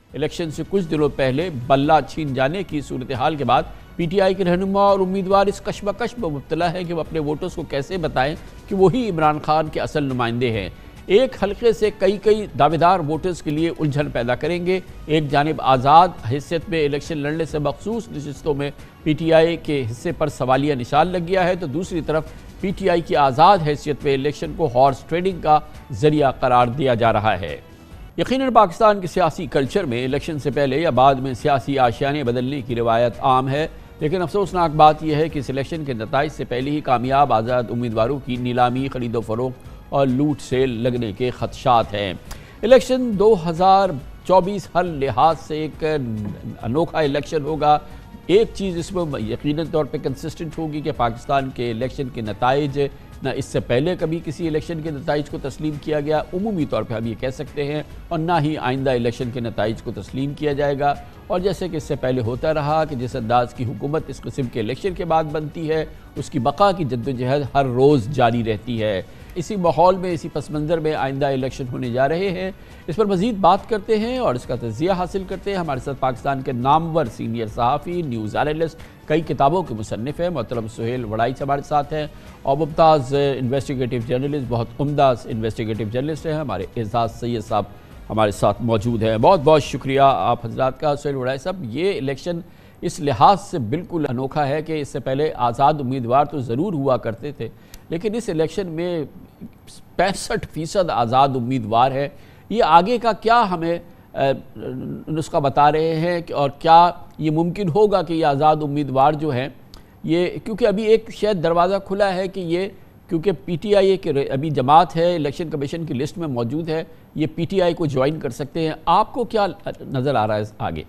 Election سے کچھ دنوں پہلے بلہ چھین جانے کی صورتحال کے بعد پی ٹی آئی کے رہنما اور امیدوار اس کشمکش میں مبتلا ہے کہ وہ اپنے ووٹرز کو کیسے بتائیں کہ وہی عمران خان کے اصل نمائندے ہیں۔ ایک حلقے سے کئی دعویدار ووٹرز کے لیے الجھن پیدا کریں گے۔ ایک جانب آزاد حیثیت میں الیکشن لڑنے سے مخصوص نشستوں میں پی ٹی آئی کے حصے پر سوالیہ نشان لگ گیا ہے، تو دوسری طرف پی ٹی آئی کی آزاد حیثیت میں الیکشن کو ہارس ٹریڈنگ کا ذریعہ قرار دیا جا رہا ہے۔ یقیناً پاکستان کے سیاسی کلچر میں الیکشن سے پہلے یا بعد میں سیاسی آشیانے بدلنے کی روایت عام ہے، لیکن افسوسناک بات یہ ہے کہ اس الیکشن کے نتائج سے پہلے ہی کامیاب آزاد امیدواروں کی نیلامی، خرید و فروخت اور لوٹ سیل لگنے کے خدشات ہیں۔ الیکشن 2024 ہر لحاظ سے ایک انوکھا الیکشن ہوگا۔ ایک چیز اس میں یقیناً طور پہ کنسسٹنٹ ہوگی کہ پاکستان کے الیکشن کے نتائج نہ اس سے پہلے کبھی کسی الیکشن کے نتائج کو تسلیم کیا گیا، عمومی طور پہ ہم یہ کہہ سکتے ہیں، اور نہ ہی آئندہ الیکشن کے نتائج کو تسلیم کیا جائے گا۔ اور جیسے کہ اس سے پہلے ہوتا رہا کہ جس انداز کی حکومت اس قسم کے الیکشن کے بعد بنتی ہے، اس کی بقا کی جدوجہد ہر روز جاری رہتی ہے۔ اسی ماحول میں، اسی پس منظر میں آئندہ الیکشن ہونے جا رہے ہیں۔ اس پر مزید بات کرتے ہیں اور اس کا تجزیہ حاصل کرتے ہیں۔ ہمارے ساتھ پاکستان کے نامور سینئر صحافی، نیوز اینالسٹ، کئی کتابوں کے مصنف ہیں، محترم سہیل وڑائی ہمارے ساتھ ہیں، اور ممتاز انویسٹیگیٹو جرنلسٹ، بہت عمدہ انویسٹیگیٹو جرنلسٹ ہیں ہمارے اعزاز سید صاحب ہمارے ساتھ موجود ہیں۔ بہت بہت شکریہ آپ حضرات کا۔ سہیل وڑائی صاحب، یہ الیکشن اس لحاظ سے بالکل انوکھا ہے کہ اس سے پہلے آزاد امیدوار تو ضرور ہوا کرتے تھے، لیکن اس الیکشن میں 65% آزاد امیدوار ہے۔ یہ آگے کا کیا ہمیں نسخہ بتا رہے ہیں، اور کیا یہ ممکن ہوگا کہ یہ آزاد امیدوار جو ہیں، یہ کیونکہ ابھی ایک شاید دروازہ کھلا ہے کہ یہ کیونکہ پی ٹی آئی ایک ابھی جماعت ہے، الیکشن کمیشن کی لسٹ میں موجود ہے، یہ پی ٹی آئی کو جوائن کر سکتے ہیں۔ آپ کو کیا نظر آ رہا ہے آگے؟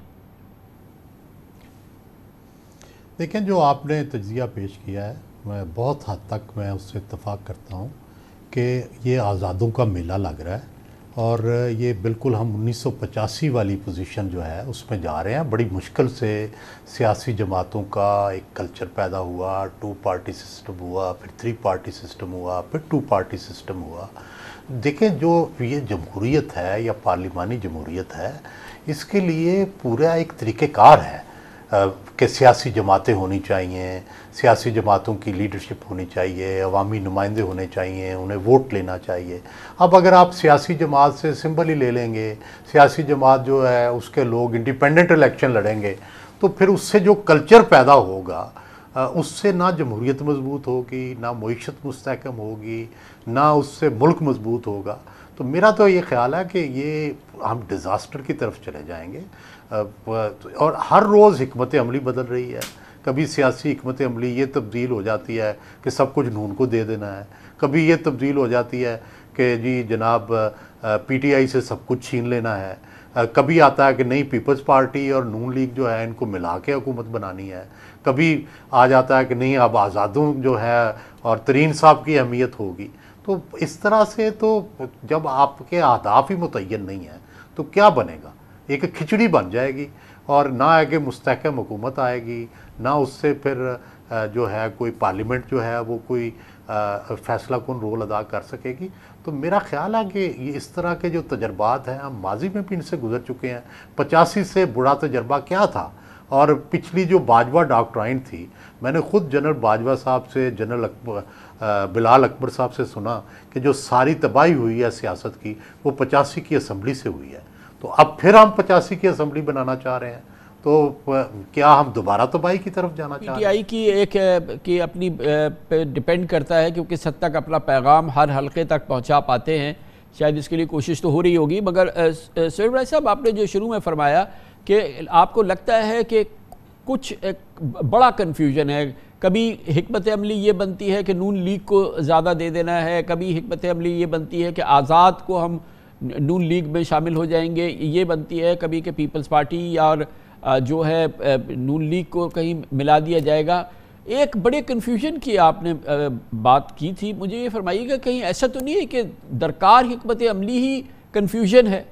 دیکھیں، جو آپ نے تجزیہ پیش کیا ہے، میں بہت حد تک میں اس سے اتفاق کرتا ہوں کہ یہ آزادوں کا میلہ لگ رہا ہے، اور یہ بالکل ہم 1985 والی پوزیشن جو ہے اس میں جا رہے ہیں۔ بڑی مشکل سے سیاسی جماعتوں کا ایک کلچر پیدا ہوا، 2 پارٹی سسٹم ہوا، پھر 3 پارٹی سسٹم ہوا، پھر 2 پارٹی سسٹم ہوا۔ دیکھیں، جو یہ جمہوریت ہے یا پارلیمانی جمہوریت ہے، اس کے لیے پورا ایک طریقہ کار ہے کہ سیاسی جماعتیں ہونی چاہیے، سیاسی جماعتوں کی لیڈرشپ ہونی چاہیے، عوامی نمائندے ہونے چاہیے، انہیں ووٹ لینا چاہیے۔ اب اگر آپ سیاسی جماعت سے سمبل ہی لے لیں گے، سیاسی جماعت جو ہے اس کے لوگ انڈیپینڈنٹ الیکشن لڑیں گے، تو پھر اس سے جو کلچر پیدا ہوگا، اس سے نہ جمہوریت مضبوط ہوگی، نہ معیشت مستحکم ہوگی، نہ اس سے ملک مضبوط ہوگا۔ تو میرا تو یہ خیال ہے کہ یہ ہم ڈیزاسٹر کی طرف چلے جائیں گے، اور ہر روز حکمت عملی بدل رہی ہے۔ کبھی سیاسی حکمت عملی یہ تبدیل ہو جاتی ہے کہ سب کچھ نون کو دے دینا ہے، کبھی یہ تبدیل ہو جاتی ہے کہ جی جناب پی ٹی آئی سے سب کچھ چھین لینا ہے، کبھی آتا ہے کہ نہیں پیپلز پارٹی اور نون لیگ جو ہے ان کو ملا کے حکومت بنانی ہے، کبھی آ جاتا ہے کہ نہیں اب آزادوں جو ہے اور ترین صاحب کی اہمیت ہوگی۔ تو اس طرح سے تو جب آپ کے اہداف ہی متعین نہیں ہیں تو کیا بنے گا؟ ایک کھچڑی بن جائے گی، اور نہ آگے مستحکم حکومت آئے گی، نہ اس سے پھر جو ہے کوئی پارلیمنٹ جو ہے وہ کوئی فیصلہ کن رول ادا کر سکے گی۔ تو میرا خیال ہے کہ یہ اس طرح کے جو تجربات ہیں، ہم ماضی میں بھی ان سے گزر چکے ہیں۔ 85 سے بڑا تجربہ کیا تھا، اور پچھلی جو باجوہ ڈاکٹرائن تھی، میں نے خود جنرل باجوہ صاحب سے، جنرل بلال اکبر صاحب سے سنا کہ جو ساری تباہی ہوئی ہے سیاست کی، وہ 85 کی اسمبلی سے ہوئی ہے۔ تو اب پھر ہم 85 کی اسمبلی بنانا چاہ رہے ہیں، تو کیا ہم دوبارہ تباہی کی طرف جانا چاہ رہے ہیں؟ پی ٹی آئی کی ایک کی اپنی پہ ڈیپینڈ کرتا ہے کہ وہ کس حد تک اپنا پیغام ہر حلقے تک پہنچا پاتے ہیں، شاید اس کے لیے کوشش تو ہو رہی ہوگی، مگر سہیل وڑائی صاحب، آپ نے جو شروع میں فرمایا کہ آپ کو لگتا ہے کہ کچھ بڑا کنفیوژن ہے، کبھی حکمت عملی یہ بنتی ہے کہ نون لیگ کو زیادہ دے دینا ہے، کبھی حکمت عملی یہ بنتی ہے کہ آزاد کو ہم نون لیگ میں شامل ہو جائیں گے، یہ بنتی ہے کبھی کہ پیپلز پارٹی اور جو ہے نون لیگ کو کہیں ملا دیا جائے گا۔ ایک بڑے کنفیوژن کی آپ نے بات کی تھی، مجھے یہ فرمائیے گا کہیں ایسا تو نہیں ہے کہ درکار حکمت عملی ہی کنفیوژن ہے؟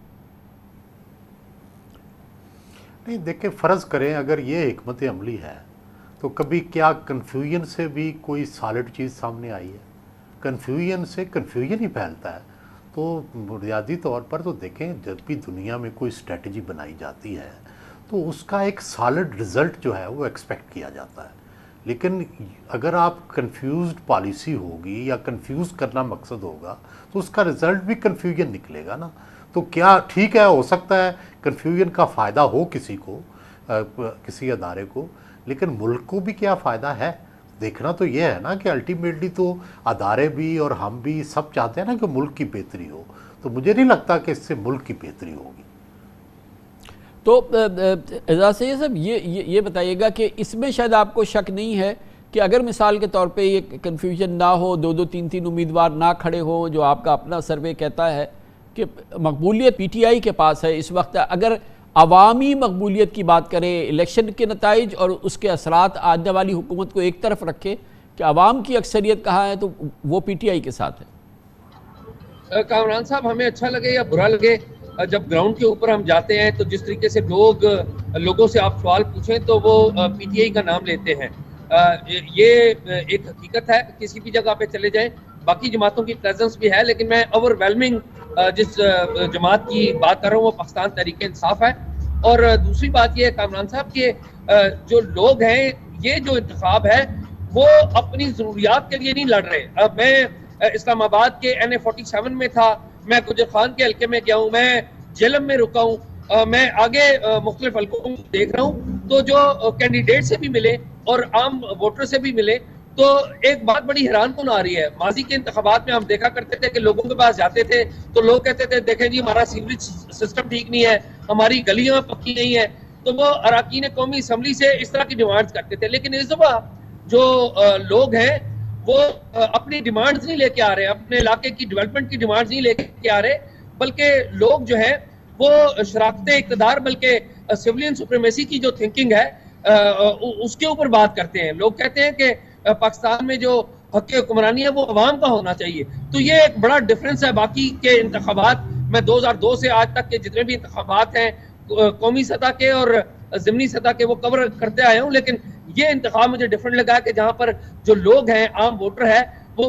نہیں، دیکھیں، فرض کریں اگر یہ حکمت عملی ہے تو کبھی کیا کنفیوژن سے بھی کوئی سالڈ چیز سامنے آئی ہے؟ کنفیوژن سے کنفیوژن ہی پھیلتا ہے۔ تو بنیادی طور پر تو دیکھیں جب بھی دنیا میں کوئی اسٹریٹجی بنائی جاتی ہے تو اس کا ایک سالڈ رزلٹ جو ہے وہ ایکسپیکٹ کیا جاتا ہے، لیکن اگر آپ کنفیوزڈ پالیسی ہوگی یا کنفیوز کرنا مقصد ہوگا تو اس کا رزلٹ بھی کنفیوژن نکلے گا نا. تو کیا ٹھیک ہے، ہو سکتا ہے کنفیوژن کا فائدہ ہو کسی کو، کسی ادارے کو، لیکن ملک کو بھی کیا فائدہ ہے؟ دیکھنا تو یہ ہے نا کہ الٹیمیٹلی تو ادارے بھی اور ہم بھی سب چاہتے ہیں نا کہ ملک کی بہتری ہو، تو مجھے نہیں لگتا کہ اس سے ملک کی بہتری ہوگی. تو اعجاز سید صاحب یہ بتائیے گا کہ اس میں شاید آپ کو شک نہیں ہے کہ اگر مثال کے طور پہ یہ کنفیوژن نہ ہو، دو دو تین تین امیدوار نہ کھڑے ہوں، جو آپ کا اپنا سروے کہتا ہے کہ مقبولیت پی ٹی آئی کے پاس ہے اس وقت، اگر عوامی مقبولیت کی بات کریں، الیکشن کے نتائج اور اس کے اثرات آنے والی حکومت کو ایک طرف رکھے کہ عوام کی اکثریت کہاں ہے، تو وہ پی ٹی آئی کے ساتھ ہے. کامران صاحب، ہمیں اچھا لگے یا برا لگے، جب گراؤنڈ کے اوپر ہم جاتے ہیں تو جس طریقے سے لوگوں سے آپ سوال پوچھیں تو وہ پی ٹی آئی کا نام لیتے ہیں. یہ ایک حقیقت ہے، کسی بھی جگہ پہ چلے جائیں باقی جماعتوں کی پریزنس بھی ہے، لیکن میں اوور ویلمنگ جس جماعت کی بات کر رہا ہوں وہ پاکستان تحریک انصاف ہے. اور دوسری بات یہ ہے کامران صاحب کہ جو لوگ ہیں، یہ جو انتخاب ہے وہ اپنی ضروریات کے لیے نہیں لڑ رہے. میں اسلام آباد کے NA47 میں تھا، میں گجر خان کے حلقے میں گیا ہوں، میں جیلم میں رکا ہوں، میں آگے مختلف حلقوں کو دیکھ رہا ہوں. تو جو کینڈیڈیٹ سے بھی ملے اور عام ووٹر سے بھی ملے تو ایک بات بڑی حیران کن آ رہی ہے. ماضی کے انتخابات میں ہم دیکھا کرتے تھے کہ لوگوں کے پاس جاتے تھے تو لوگ کہتے تھے دیکھیں جی ہمارا سیوریج سسٹم ٹھیک نہیں ہے، ہماری گلیاں پکی نہیں ہیں، تو وہ اراکین قومی اسمبلی سے اس طرح کی ڈیمانڈز کرتے تھے. لیکن اس دفعہ جو لوگ ہیں وہ اپنی ڈیمانڈز نہیں لے کے آ رہے، اپنے علاقے کی ڈیولپمنٹ کی ڈیمانڈز نہیں لے کے آ رہے، بلکہ لوگ جو ہے وہ شراکت اقتدار، بلکہ سیولین سپریمیسی کی جو تھنکنگ ہے اس کے اوپر بات کرتے ہیں. لوگ کہتے ہیں کہ پاکستان میں جو حق حکمرانی ہے وہ عوام کا ہونا چاہیے. تو یہ ایک بڑا ڈفرنس ہے باقی کے انتخابات میں. 2002 سے آج تک کے جتنے بھی انتخابات ہیں قومی سطح کے اور ضمنی سطح کے وہ کور کرتے آئے ہوں، لیکن یہ انتخاب مجھے ڈفرنٹ لگا کہ جہاں پر جو لوگ ہیں، عام ووٹر ہے، وہ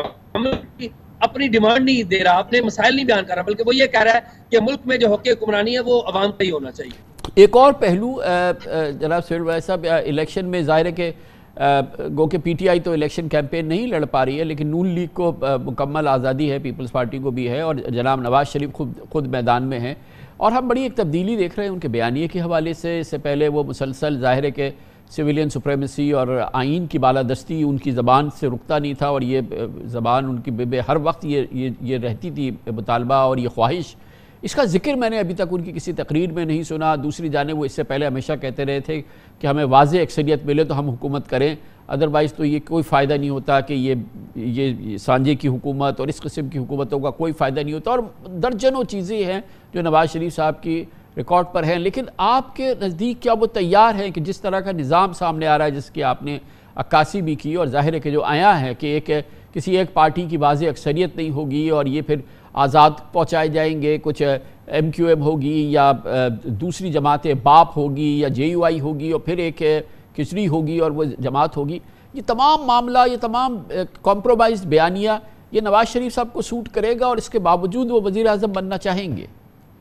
اپنی ڈیمانڈ نہیں دے رہا، اپنے مسائل نہیں بیان کر رہا، بلکہ وہ یہ کہہ رہا ہے کہ ملک میں جو حق حکمرانی ہے وہ عوام کا ہی ہونا چاہیے. ایک اور پہلو جناب سہیل وائس صاحب، الیکشن میں ظاہر ہے کہ گو کہ پی ٹی آئی تو الیکشن کیمپین نہیں لڑ پا رہی ہے، لیکن نون لیگ کو مکمل آزادی ہے، پیپلز پارٹی کو بھی ہے، اور جناب نواز شریف خود میدان میں ہیں، اور ہم بڑی ایک تبدیلی دیکھ رہے ہیں ان کے بیانیے کے حوالے سے. اس سے پہلے وہ مسلسل ظاہر ہے کہ سویلین سپریمیسی اور آئین کی بالادستی ان کی زبان سے رکتا نہیں تھا، اور یہ زبان ان کی ہر وقت یہ رہتی تھی مطالبہ اور یہ خواہش. اس کا ذکر میں نے ابھی تک ان کی کسی تقریر میں نہیں سنا. دوسری جانب وہ اس سے پہلے ہمیشہ کہتے رہے تھے کہ ہمیں واضح اکثریت ملے تو ہم حکومت کریں، ادروائز تو یہ کوئی فائدہ نہیں ہوتا، کہ یہ سانجے کی حکومت اور اس قسم کی حکومتوں کا کوئی فائدہ نہیں ہوتا. اور درجنوں چیزیں ہیں جو نواز شریف صاحب کی ریکارڈ پر ہیں. لیکن آپ کے نزدیک کیا وہ تیار ہیں کہ جس طرح کا نظام سامنے آ رہا ہے، جس کی آپ نے عکاسی بھی کی، اور ظاہر ہے کہ جو آیا ہے کہ کسی ایک پارٹی کی واضح اکثریت نہیں ہوگی اور یہ پھر آزاد پہنچائے جائیں گے، کچھ ایم کیو ایم ہوگی یا دوسری جماعت باپ ہوگی یا جے یو آئی ہوگی اور پھر ایک کھچڑی ہوگی اور وہ جماعت ہوگی. یہ تمام معاملہ، یہ تمام کمپرومائز بیانیہ، یہ نواز شریف صاحب کو سوٹ کرے گا اور اس کے باوجود وہ وزیر اعظم بننا چاہیں گے؟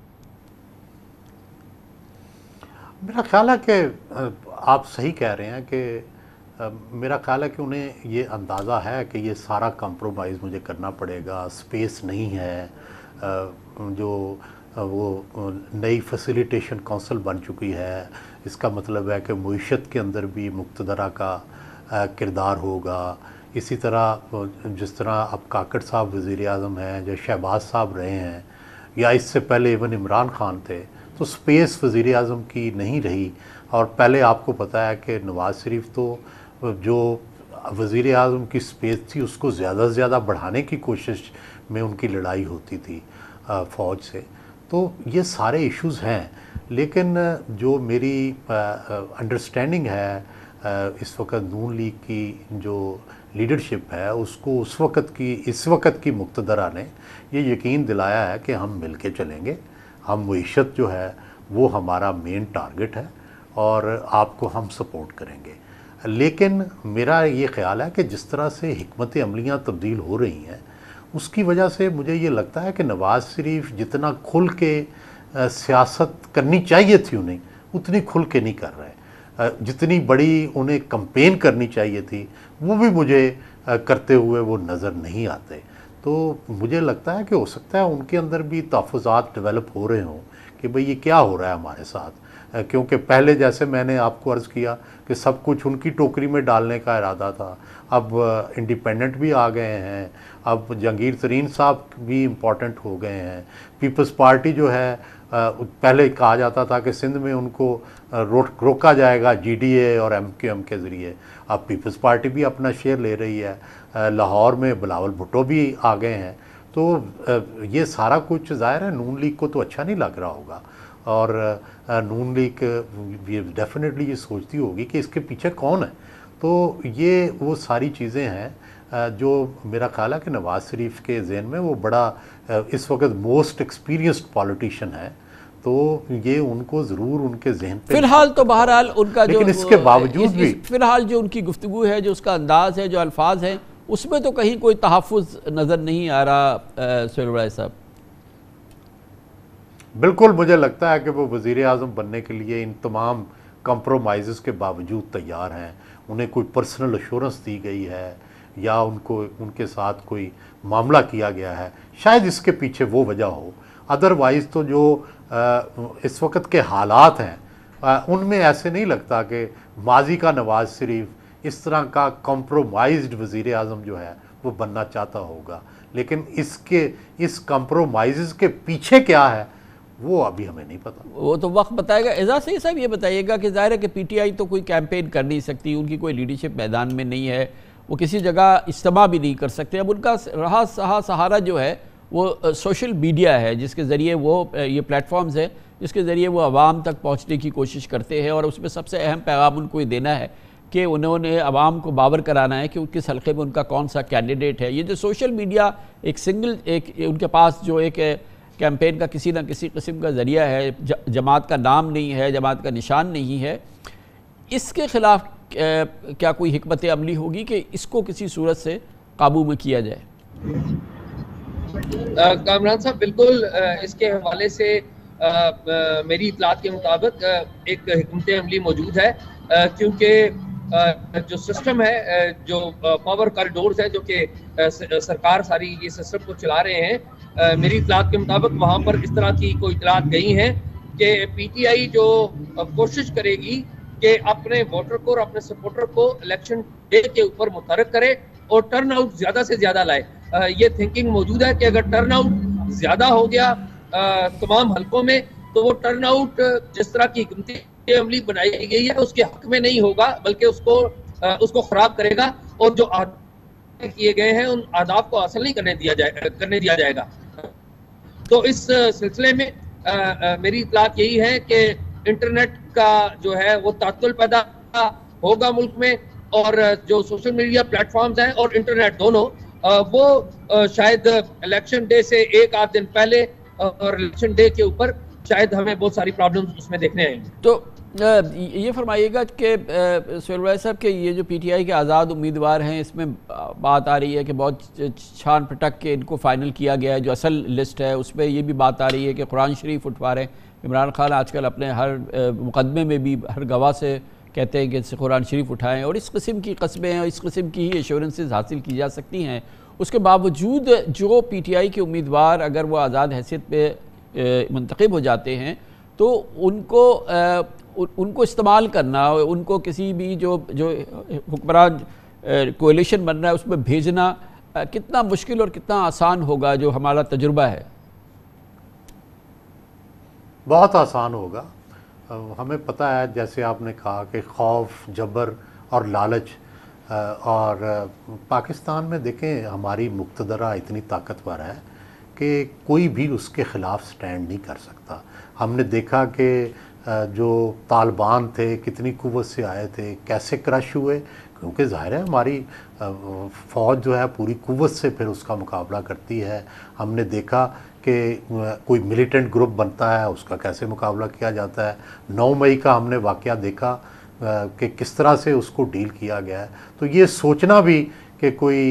میرا خیال ہے کہ آپ صحیح کہہ رہے ہیں کہ میرا خیال ہے کہ انہیں یہ اندازہ ہے کہ یہ سارا کمپرومائز مجھے کرنا پڑے گا، سپیس نہیں ہے. جو وہ نئی فیسیلیٹیشن کونسل بن چکی ہے، اس کا مطلب ہے کہ معیشت کے اندر بھی مقتدرہ کا کردار ہوگا. اسی طرح جس طرح اب کاکڑ صاحب وزیر اعظم ہیں، جو شہباز صاحب رہے ہیں، یا اس سے پہلے ایون عمران خان تھے، تو سپیس وزیر اعظم کی نہیں رہی. اور پہلے آپ کو پتہ ہے کہ نواز شریف تو جو وزیر اعظم کی سپیس تھی اس کو زیادہ سے زیادہ بڑھانے کی کوشش میں ان کی لڑائی ہوتی تھی فوج سے. تو یہ سارے ایشوز ہیں، لیکن جو میری انڈرسٹینڈنگ ہے اس وقت نون لیگ کی جو لیڈرشپ ہے، اس کو اس وقت کی مقتدرہ نے یہ یقین دلایا ہے کہ ہم مل کے چلیں گے، ہم معیشت جو ہے وہ ہمارا مین ٹارگٹ ہے اور آپ کو ہم سپورٹ کریں گے. لیکن میرا یہ خیال ہے کہ جس طرح سے حکمت عملیاں تبدیل ہو رہی ہیں اس کی وجہ سے مجھے یہ لگتا ہے کہ نواز شریف جتنا کھل کے سیاست کرنی چاہیے تھی انہیں اتنی کھل کے نہیں کر رہے، جتنی بڑی انہیں کمپین کرنی چاہیے تھی وہ بھی مجھے کرتے ہوئے وہ نظر نہیں آتے۔ تو مجھے لگتا ہے کہ ہو سکتا ہے ان کے اندر بھی تحفظات ڈیولپ ہو رہے ہوں کہ بھئی یہ کیا ہو رہا ہے ہمارے ساتھ، کیونکہ پہلے جیسے میں نے آپ کو عرض کیا کہ سب کچھ ان کی ٹوکری میں ڈالنے کا ارادہ تھا، اب انڈیپینڈنٹ بھی آ گئے ہیں، اب جہانگیر ترین صاحب بھی امپورٹنٹ ہو گئے ہیں، پیپلز پارٹی جو ہے پہلے کہا جاتا تھا کہ سندھ میں ان کو روکا جائے گا جی ڈی اے اور ایم کیو ایم کے ذریعے، اب پیپلز پارٹی بھی اپنا شیئر لے رہی ہے، لاہور میں بلاول بھٹو بھی آ گئے ہیں، تو یہ سارا کچھ ظاہر ہے نون لیگ کو تو اچھا نہیں لگ رہا ہوگا، اور نون لیگ ڈیفینیٹلی یہ سوچتی ہوگی کہ اس کے پیچھے کون ہے۔ تو یہ وہ ساری چیزیں ہیں جو میرا خیال ہے کہ نواز شریف کے ذہن میں وہ بڑا اس وقت موسٹ ایکسپیرینسڈ پالیٹیشین ہے، تو یہ ان کو ضرور ان کے ذہن پہ فی الحال تو بہرحال ان کا جو، لیکن اس کے باوجود بھی فی الحال جو ان کی گفتگو ہے، جو اس کا انداز ہے، جو الفاظ ہیں، اس میں تو کہیں کوئی تحفظ نظر نہیں آ رہا سہیل وڑائے صاحب۔ بالکل مجھے لگتا ہے کہ وہ وزیر اعظم بننے کے لیے ان تمام کمپرومائزز کے باوجود تیار ہیں، انہیں کوئی پرسنل ایشورنس دی گئی ہے یا ان کے ساتھ کوئی معاملہ کیا گیا ہے، شاید اس کے پیچھے وہ وجہ ہو، ادروائز تو جو اس وقت کے حالات ہیں ان میں ایسے نہیں لگتا کہ ماضی کا نواز شریف اس طرح کا کمپرومائزڈ وزیر اعظم جو ہے وہ بننا چاہتا ہوگا، لیکن اس کمپرومائزز کے پیچھے کیا ہے وہ ابھی ہمیں نہیں پتا، وہ تو وقت بتائے گا۔ اعزاز سعید صاحب یہ بتائیے گا کہ ظاہر ہے کہ پی ٹی آئی تو کوئی کیمپین کر نہیں سکتی، ان کی کوئی لیڈرشپ میدان میں نہیں ہے، وہ کسی جگہ اجتماع بھی نہیں کر سکتے، اب ان کا رہا سہارا جو ہے وہ سوشل میڈیا ہے، جس کے ذریعے وہ یہ پلیٹ فارمز ہیں جس کے ذریعے وہ عوام تک پہنچنے کی کوشش کرتے ہیں، اور اس میں سب سے اہم پیغام ان کو یہ دینا ہے کہ انہوں نے عوام کو باور کرانا ہے کہ کس حلقے میں ان کا کون سا کینڈیڈیٹ ہے۔ یہ جو سوشل میڈیا ایک ان کے پاس جو ایک کیمپین کا کسی نہ کسی قسم کا ذریعہ ہے، جماعت کا نام نہیں ہے، جماعت کا نشان نہیں ہے، اس کے خلاف کیا کوئی حکمت عملی ہوگی کہ اس کو کسی صورت سے قابو میں کیا جائے؟ کامران صاحب بالکل اس کے حوالے سے میری اطلاعات کے مطابق ایک حکمت عملی موجود ہے، کیونکہ جو سسٹم ہے، جو پاور کاریڈورز ہے جو کہ سرکار ساری یہ سسٹم کو چلا رہے ہیں، میری اطلاعات کے مطابق وہاں پر اس طرح کی کوئی اطلاعات گئی ہیں کہ پی ٹی آئی جو کوشش کرے گی کہ اپنے ووٹر کو اور اپنے سپورٹر کو الیکشن ڈے کے اوپر متحرک کرے اور ٹرن آؤٹ زیادہ سے زیادہ لائے۔ یہ تھنکنگ موجود ہے کہ اگر ٹرن آؤٹ زیادہ ہو گیا تمام حلقوں میں تو وہ ٹرن آؤٹ جس طرح کی حکمت عملی بنائی گئی ہے اس کے حق میں نہیں ہوگا، بلکہ اس کو خراب کرے گا، اور جو کیے گئے ہیں ان اہداف کو حاصل نہیں کرنے دیا جائے گا۔ تو اس سلسلے میں میری اطلاعات یہی ہے کہ انٹرنیٹ کا جو ہے وہ تعطل پیدا ہوگا ملک میں، اور جو سوشل میڈیا پلیٹ فارمز ہیں اور انٹرنیٹ دونوں وہ شاید الیکشن ڈے سے ایک آدھ دن پہلے اور الیکشن ڈے کے اوپر شاید ہمیں بہت ساری پرابلمز اس میں دیکھنے آئیں گے۔ تو یہ فرمائیے گا کہ سہیل وڑائے صاحب کہ یہ جو پی ٹی آئی کے آزاد امیدوار ہیں اس میں بات آ رہی ہے کہ بہت چھان پھٹک کے ان کو فائنل کیا گیا ہے، جو اصل لسٹ ہے اس پہ یہ بھی بات آ رہی ہے کہ قرآن شریف اٹھوا رہے ہیں۔ عمران خان آج کل اپنے ہر مقدمے میں بھی ہر گواہ سے کہتے ہیں کہ قرآن شریف اٹھائیں، اور اس قسم کی قسمیں ہیں، اس قسم کی ہی ایشورنسز حاصل کی جا سکتی ہیں۔ اس کے باوجود جو پی ٹی آئی کے امیدوار اگر وہ آزاد حیثیت پہ منتخب ہو جاتے ہیں تو ان کو استعمال کرنا، ان کو کسی بھی جو حکمران کولیشن بن رہا ہے اس میں بھیجنا کتنا مشکل اور کتنا آسان ہوگا، جو ہمارا تجربہ ہے؟ بہت آسان ہوگا۔ ہمیں پتہ ہے، جیسے آپ نے کہا کہ خوف، جبر اور لالچ، اور پاکستان میں دیکھیں ہماری مقتدرہ اتنی طاقتور ہے کہ کوئی بھی اس کے خلاف سٹینڈ نہیں کر سکتا۔ ہم نے دیکھا کہ جو طالبان تھے کتنی قوت سے آئے تھے، کیسے کرش ہوئے، کیونکہ ظاہر ہے ہماری فوج جو ہے پوری قوت سے پھر اس کا مقابلہ کرتی ہے۔ ہم نے دیکھا کہ کوئی ملیٹنٹ گروپ بنتا ہے، اس کا کیسے مقابلہ کیا جاتا ہے۔ 9 مئی کا ہم نے واقعہ دیکھا کہ کس طرح سے اس کو ڈیل کیا گیا ہے۔ تو یہ سوچنا بھی کہ کوئی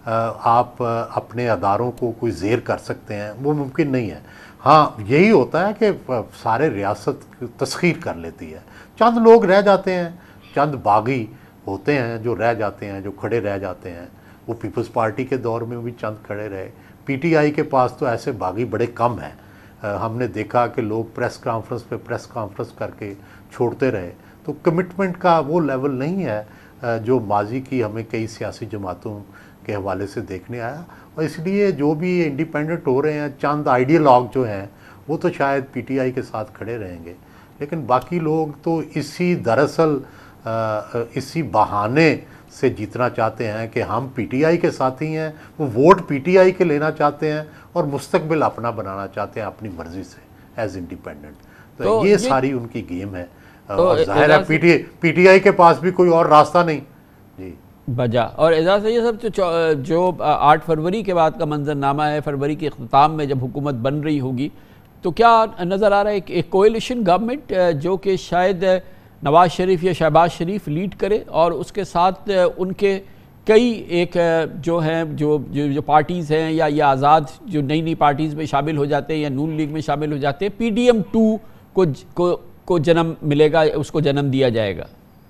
آپ اپنے اداروں کو کوئی زیر کر سکتے ہیں، وہ ممکن نہیں ہے۔ ہاں یہی ہوتا ہے کہ سارے ریاست تسخیر کر لیتی ہے، چند لوگ رہ جاتے ہیں، چند باغی ہوتے ہیں جو رہ جاتے ہیں، جو کھڑے رہ جاتے ہیں۔ وہ پیپلز پارٹی کے دور میں بھی چند کھڑے رہے، پی ٹی آئی کے پاس تو ایسے باغی بڑے کم ہیں۔ ہم نے دیکھا کہ لوگ پریس کانفرنس پہ پریس کانفرنس کر کے چھوڑتے رہے۔ تو کمٹمنٹ کا وہ لیول نہیں ہے جو ماضی کی ہمیں کئی سیاسی جماعتوں کے حوالے سے دیکھنے آیا، اور اس لیے جو بھی انڈیپینڈنٹ ہو رہے ہیں، چند آئیڈیالوگ جو ہیں وہ تو شاید پی ٹی آئی کے ساتھ کھڑے رہیں گے، لیکن باقی لوگ تو دراصل اسی بہانے سے جیتنا چاہتے ہیں کہ ہم پی ٹی آئی کے ساتھی ہیں، وہ ووٹ پی ٹی آئی کے لینا چاہتے ہیں اور مستقبل اپنا بنانا چاہتے ہیں اپنی مرضی سے ایز انڈیپینڈنٹ۔ تو یہ ساری ان کی گیم ہے، اور ظاہر ہے پی ٹی آئی کے پاس بھی کوئی اور راستہ نہیں۔ جی بجا۔ اور اعزاز یہ سب جو 8 فروری کے بعد کا منظرنامہ ہے، فروری کے اختتام میں جب حکومت بن رہی ہوگی، تو کیا نظر آ رہا ہے ایک کوئلیشن گورنمنٹ جو کہ شاید نواز شریف یا شہباز شریف لیڈ کرے، اور اس کے ساتھ ان کے کئی ایک جو ہیں جو پارٹیز ہیں یا یہ آزاد جو نئی پارٹیز میں شامل ہو جاتے ہیں یا نون لیگ میں شامل ہو جاتے ہیں، پی ڈی ایم 2 کو جنم ملے گا، اس کو جنم دیا جائے گا؟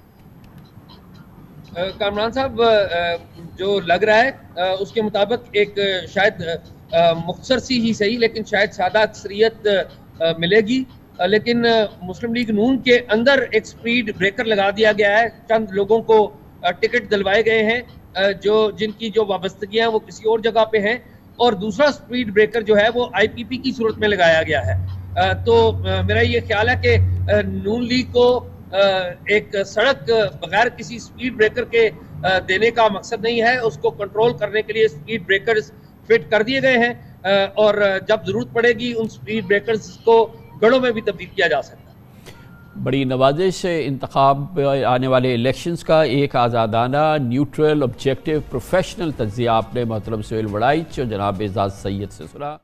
کامران صاحب جو لگ رہا ہے اس کے مطابق ایک شاید مختصر سی ہی صحیح لیکن شاید سادہ اکثریت ملے گی، لیکن مسلم لیگ نون کے اندر ایک سپیڈ بریکر لگا دیا گیا ہے۔ چند لوگوں کو ٹکٹ دلوائے گئے ہیں جن کی جو وابستگیاں وہ کسی اور جگہ پہ ہیں، اور دوسرا سپیڈ بریکر جو ہے وہ آئی پی پی کی صورت میں لگایا گیا ہے۔ تو میرا یہ خیال ہے کہ نون لیگ کو ایک سڑک بغیر کسی سپیڈ بریکر کے دینے کا مقصد نہیں ہے، اس کو کنٹرول کرنے کے لیے سپیڈ بریکرز فٹ کر دیے گئے ہیں، اور جب ضرورت پڑے گی ان سپیڈ بریکرز کو گڑوں میں بھی تبدیل کیا جا سکتا ہے۔ بڑی نوازش انتخاب آنے والے الیکشنز کا ایک آزادانہ، نیوٹرل، آبجیکٹو، پروفیشنل تجزیہ آپ نے محترم سہیل وڑائچ اور جناب اعزاز سید سے سنا۔